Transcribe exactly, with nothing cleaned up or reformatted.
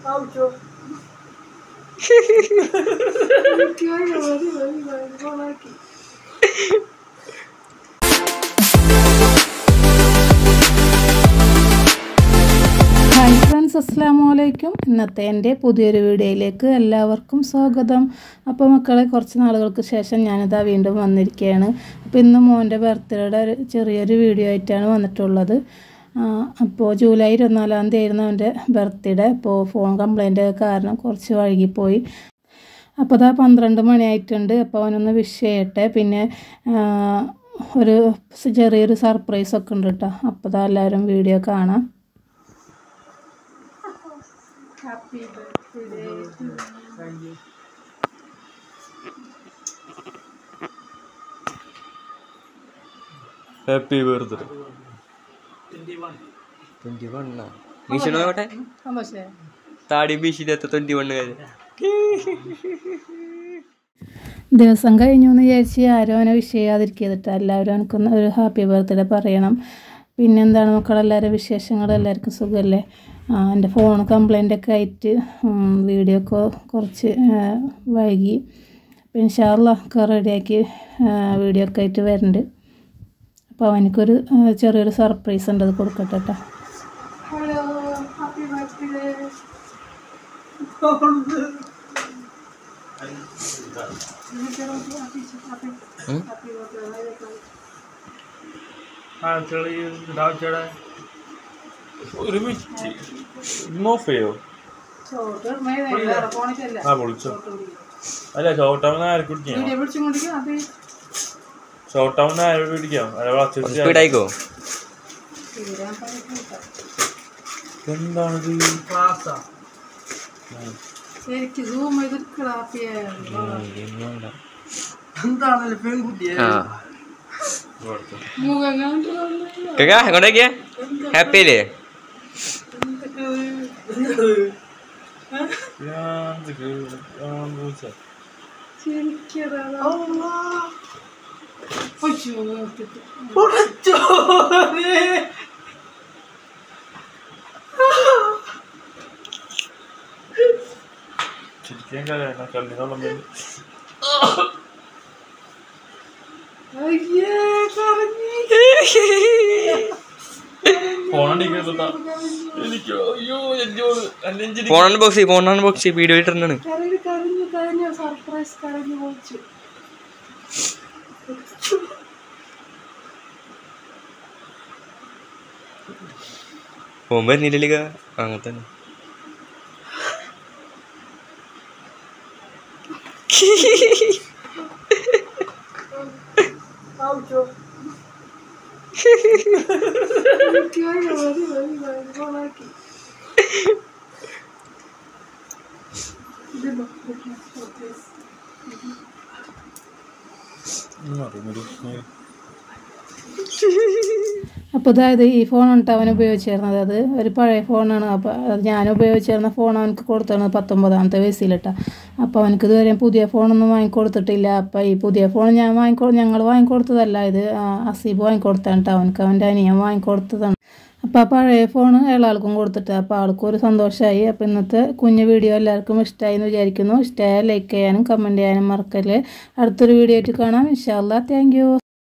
Hi friends, അസ്സലാമു അലൈക്കും. ഇന്നത്തെ എൻ്റെ പുതിയൊരു വീഡിയോയിലേക്ക് എല്ലാവർക്കും സ്വാഗതം. അപ്പോൾ മക്കളെ, കുറച്ച് നാളുകൾക്ക് ശേഷം ഞാനിതാ വീണ്ടും വന്നിരിക്കുകയാണ്. അപ്പോൾ ഇന്ന് മോൻ്റെ ബർത്ത്ഡേയുടെ ചെറിയൊരു വീഡിയോ ആയിട്ടാണ് വന്നിട്ടുള്ളത്. അപ്പോൾ ജൂലൈ ഇരുപത്തിനാലാം തീയതി ആയിരുന്നു അവൻ്റെ ബർത്ത്ഡേ. അപ്പോൾ ഫോൺ കംപ്ലൈൻറ്റ് കാരണം കുറച്ച് വൈകിപ്പോയി. അപ്പോൾ അതാ പന്ത്രണ്ട് മണിയായിട്ടുണ്ട്. അപ്പോൾ അവനൊന്ന് വിഷ് ചെയ്യട്ടെ. പിന്നെ ഒരു ചെറിയൊരു സർപ്രൈസൊക്കെ ഉണ്ട് കേട്ടോ. അപ്പോൾ അതാ എല്ലാവരും വീഡിയോ കാണാം. Happy birthday to you. Thank you. Happy birthday. twenty-one. twenty-one na. Mission na kota? How much? Tadi bishi data twenty-one na. ദിവസം കഴിഞ്ഞു എന്ന് വിചാരിച്ച് ആരും അവനെ വിഷ് ചെയ്യാതിരിക്കരുത്. എല്ലാവരും എനിക്കൊന്ന് ഒരു ഹാപ്പി ബർത്ത്ഡേ പറയണം. പിന്നെന്താണ് മക്കളെല്ലാവരും വിശേഷങ്ങൾ? എല്ലാവർക്കും സുഖമല്ലേ? എൻ്റെ ഫോൺ കംപ്ലൈൻ്റ് ഒക്കെ ആയിട്ട് വീഡിയോ ഒക്കെ കുറച്ച് വൈകി. അപ്പോൾ ഇൻഷാ അല്ലാഹ് ഒക്കെ റെഡിയാക്കി വീഡിയോ ഒക്കെ ആയിട്ട് വരുന്നുണ്ട്. അപ്പോൾ അവനക്കൊരു ചെറിയൊരു സർപ്രൈസ് ഉണ്ട്, അത് കൊടുക്കട്ടെ കേട്ടോ. Hello, happy birthday. അല്ല ചോട്ടാവുന്ന ആരെ കുടിക്കാം ചോട്ടാവുന്ന ആരെ പിടിക്കാം സ്പീഡായിക്കോ. എന്താണിത്? കൊണ്ടേക്കിയ ഹാപ്പി അല്ലേ? ചിരിക്കാൻ കഴിയണം കല്ലിനോളം വേണ്ടി. Phone unbox phone unbox video ഇട്ടിരുന്നാണ്. ഫോൺ വരുന്നില്ല അങ്ങനെ തന്നെ. അപ്പോൾ അതായത് ഈ ഫോണാണ് അവൻ ഉപയോഗിച്ചിരുന്നത്. അത് ഒരു പഴയ ഫോണാണ്. അപ്പോൾ അത് ഞാൻ ഉപയോഗിച്ചിരുന്ന ഫോൺ അവനക്ക് കൊടുത്തിരുന്നത് പത്തൊമ്പതാമത്തെ വയസ്സിലിട്ടാണ്. അപ്പോൾ അവനക്ക് ഇതുവരെ പുതിയ ഫോണൊന്നും വാങ്ങിക്കൊടുത്തിട്ടില്ല. അപ്പോൾ ഈ പുതിയ ഫോൺ ഞാൻ വാങ്ങിക്കൊ ഞങ്ങൾ വാങ്ങിക്കൊടുത്തതല്ല, ഇത് അസീബ് വാങ്ങിക്കൊടുത്താണ് കേട്ടോ. അവനക്ക് അവൻ്റെ അനിയൻ വാങ്ങിക്കൊടുത്തതാണ്. അപ്പോൾ ആ പഴയ ഫോൺ ഏളാൾക്കും കൊടുത്തിട്ട് അപ്പോൾ ആൾക്കും ഒരു സന്തോഷമായി. അപ്പോൾ ഇന്നത്തെ കുഞ്ഞു വീഡിയോ എല്ലാവർക്കും ഇഷ്ടമായി എന്ന് വിചാരിക്കുന്നു. ഇഷ്ടമായ ലൈക്ക് ചെയ്യാനും കമൻറ്റ് ചെയ്യാനും മറക്കല്ലേ. അടുത്തൊരു വീഡിയോ ആയിട്ട് കാണാം ഇൻഷാ അല്ലാഹ്. Thank you.